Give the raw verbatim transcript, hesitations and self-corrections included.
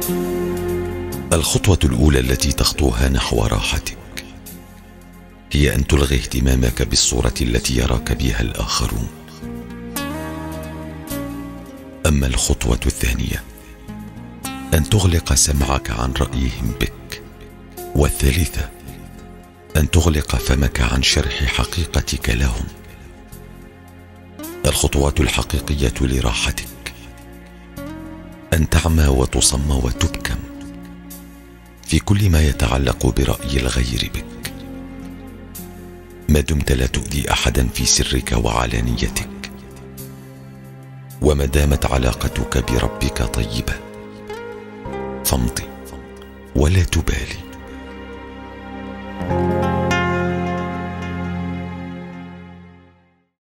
الخطوة الأولى التي تخطوها نحو راحتك هي أن تلغي اهتمامك بالصورة التي يراك بها الآخرون. أما الخطوة الثانية أن تغلق سمعك عن رأيهم بك. والثالثة أن تغلق فمك عن شرح حقيقتك لهم. الخطوات الحقيقية لراحتك أن تعمى وتصم وتبكم في كل ما يتعلق برأي الغير بك، ما دمت لا تؤذي أحدا في سرك وعلانيتك، وما دامت علاقتك بربك طيبة فامضي ولا تبالي.